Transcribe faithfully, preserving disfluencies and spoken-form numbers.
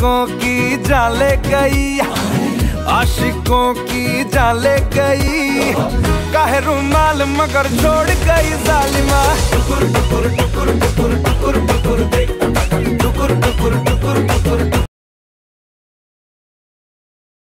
आशिकों की जाले गई, आशिकों की जाले गई, काहे रुमाल मगर छोड़ गई जालिमा। टुकुर टुकुर टुकुर टुकुर